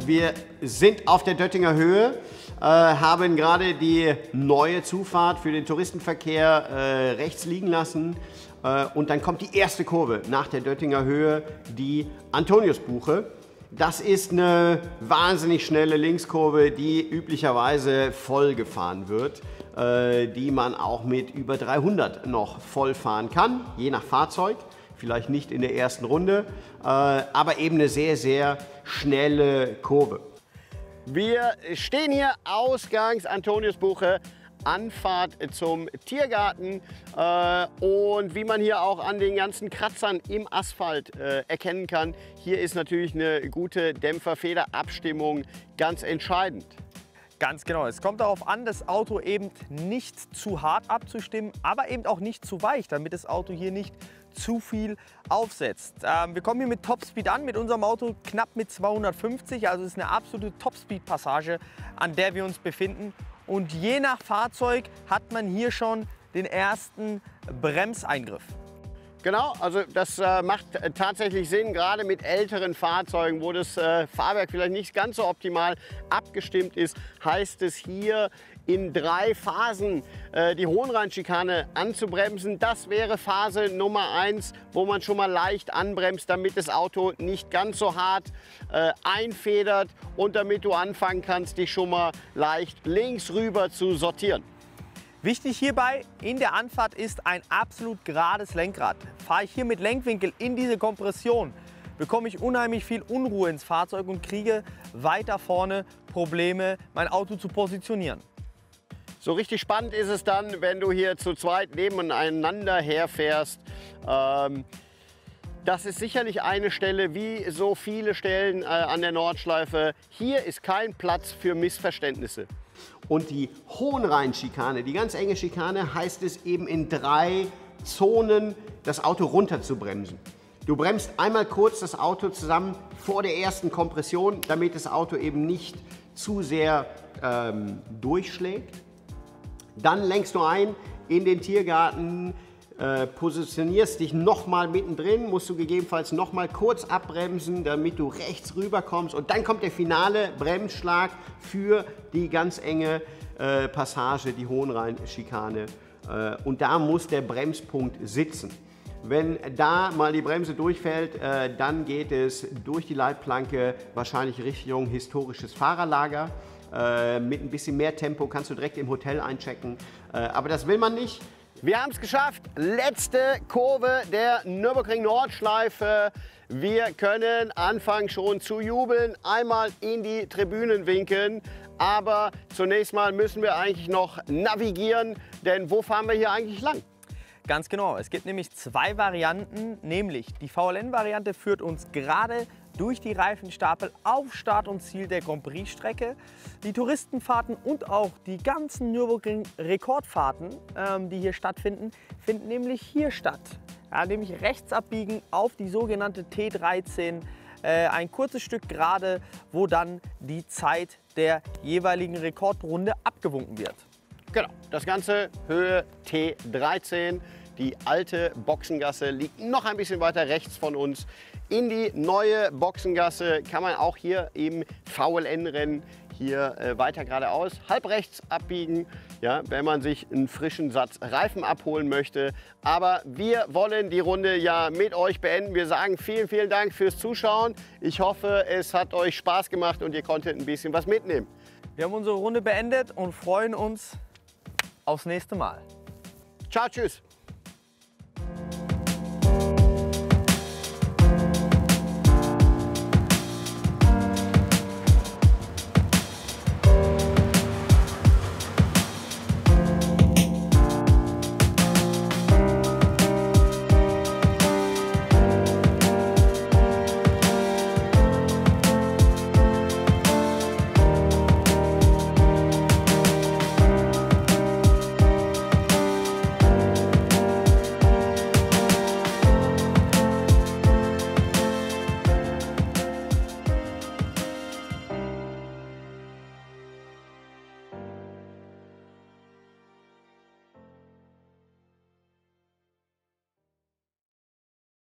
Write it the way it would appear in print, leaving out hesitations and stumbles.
Wir sind auf der Döttinger Höhe, haben gerade die neue Zufahrt für den Touristenverkehr rechts liegen lassen. Und dann kommt die erste Kurve nach der Döttinger Höhe, die Antoniusbuche. Das ist eine wahnsinnig schnelle Linkskurve, die üblicherweise voll gefahren wird, die man auch mit über 300 noch voll fahren kann, je nach Fahrzeug. Vielleicht nicht in der ersten Runde, aber eben eine sehr, sehr schnelle Kurve. Wir stehen hier ausgangs Antoniusbuche, Anfahrt zum Tiergarten und wie man hier auch an den ganzen Kratzern im Asphalt erkennen kann, hier ist natürlich eine gute Dämpfer-Federabstimmung ganz entscheidend. Ganz genau. Es kommt darauf an, das Auto eben nicht zu hart abzustimmen, aber eben auch nicht zu weich, damit das Auto hier nicht zu viel aufsetzt. Wir kommen hier mit Topspeed an, mit unserem Auto knapp mit 250, also es ist eine absolute Topspeed-Passage, an der wir uns befinden. Und je nach Fahrzeug hat man hier schon den ersten Bremseingriff. Genau, also das macht tatsächlich Sinn, gerade mit älteren Fahrzeugen, wo das Fahrwerk vielleicht nicht ganz so optimal abgestimmt ist, heißt es hier in 3 Phasen die Hohenrheinschikane anzubremsen. Das wäre Phase Nummer 1, wo man schon mal leicht anbremst, damit das Auto nicht ganz so hart einfedert und damit du anfangen kannst, dich schon mal leicht links rüber zu sortieren. Wichtig hierbei in der Anfahrt ist ein absolut gerades Lenkrad. Fahre ich hier mit Lenkwinkel in diese Kompression, bekomme ich unheimlich viel Unruhe ins Fahrzeug und kriege weiter vorne Probleme, mein Auto zu positionieren. So richtig spannend ist es dann, wenn du hier zu zweit nebeneinander herfährst. Das ist sicherlich eine Stelle, wie so viele Stellen an der Nordschleife. Hier ist kein Platz für Missverständnisse. Und die Hohenrheinschikane, die ganz enge Schikane, heißt es eben in 3 Zonen das Auto runter zu bremsen. Du bremst einmal kurz das Auto zusammen vor der ersten Kompression, damit das Auto eben nicht zu sehr durchschlägt. Dann lenkst du ein in den Tiergarten, positionierst dich nochmal mittendrin, musst du gegebenenfalls nochmal kurz abbremsen, damit du rechts rüber kommst. Und dann kommt der finale Bremsschlag für die ganz enge Passage, die Hohenrheinschikane. Und da muss der Bremspunkt sitzen. Wenn da mal die Bremse durchfällt, dann geht es durch die Leitplanke wahrscheinlich Richtung historisches Fahrerlager. Mit ein bisschen mehr Tempo kannst du direkt im Hotel einchecken. Aber das will man nicht. Wir haben es geschafft. Letzte Kurve der Nürburgring-Nordschleife. Wir können anfangen schon zu jubeln, einmal in die Tribünen winken. Aber zunächst mal müssen wir eigentlich noch navigieren, denn wo fahren wir hier eigentlich lang? Ganz genau. Es gibt nämlich 2 Varianten, nämlich die VLN-Variante führt uns gerade durch die Reifenstapel auf Start und Ziel der Grand Prix-Strecke. Die Touristenfahrten und auch die ganzen Nürburgring-Rekordfahrten, die hier stattfinden, finden nämlich hier statt. Ja, nämlich rechts abbiegen auf die sogenannte T13, ein kurzes Stück gerade, wo dann die Zeit der jeweiligen Rekordrunde abgewunken wird. Genau, das Ganze Höhe T13. Die alte Boxengasse liegt noch ein bisschen weiter rechts von uns. In die neue Boxengasse kann man auch hier im VLN-Rennen hier weiter geradeaus, halb rechts abbiegen, ja, wenn man sich einen frischen Satz Reifen abholen möchte. Aber wir wollen die Runde ja mit euch beenden. Wir sagen vielen, vielen Dank fürs Zuschauen. Ich hoffe, es hat euch Spaß gemacht und ihr konntet ein bisschen was mitnehmen. Wir haben unsere Runde beendet und freuen uns aufs nächste Mal. Ciao, tschüss.